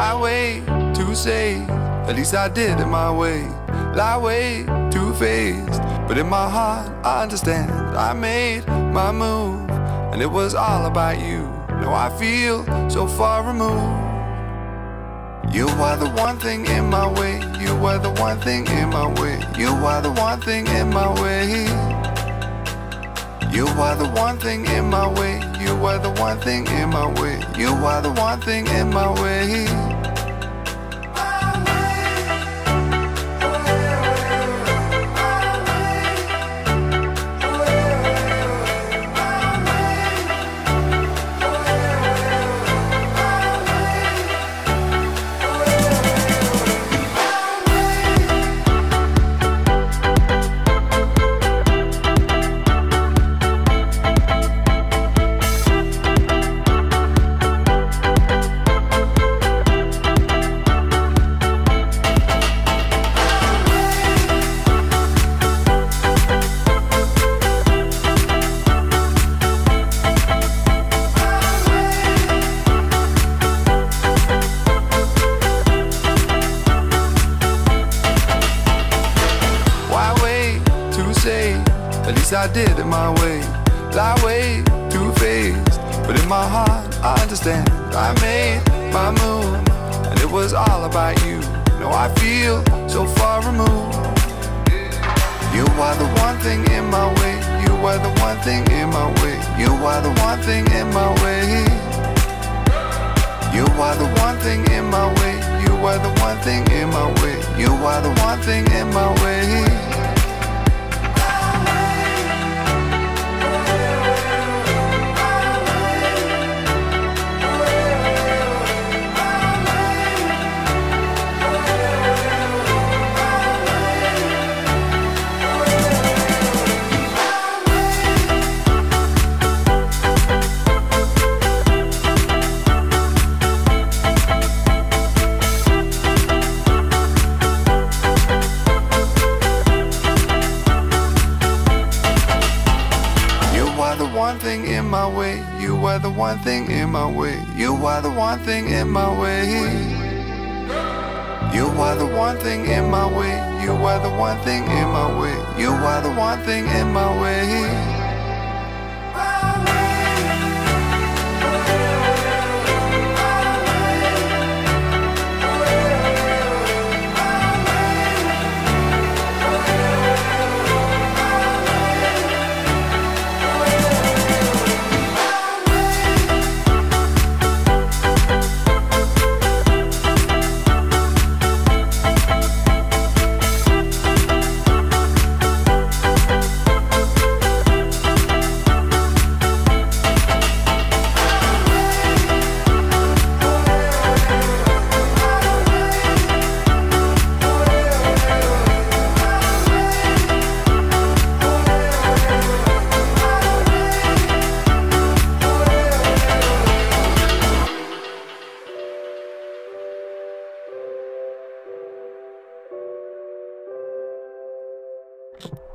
Why wait to say? At least I did it my way. Lie way too faced, but in my heart I understand. I made my move, and it was all about you. Now I feel so far removed. You are the one thing in my way. You are the one thing in my way. You are the one thing in my way. You are the one thing in my way. You are the one thing in my way. You are the one thing in my way. At least I did it my way. Lie way too faced, but in my heart I understand. I made my move, and it was all about you. Now I feel so far removed. You are the one thing in my way. You are the one thing in my way. You are the one thing in my way. You are the one thing in my way. You are the one thing in my way. You are the one thing in my way. One thing in my way. You are the one thing in my way. You are the one thing in my way. You are the one thing in my way. You are the one thing in my way. You are the one thing in my way. You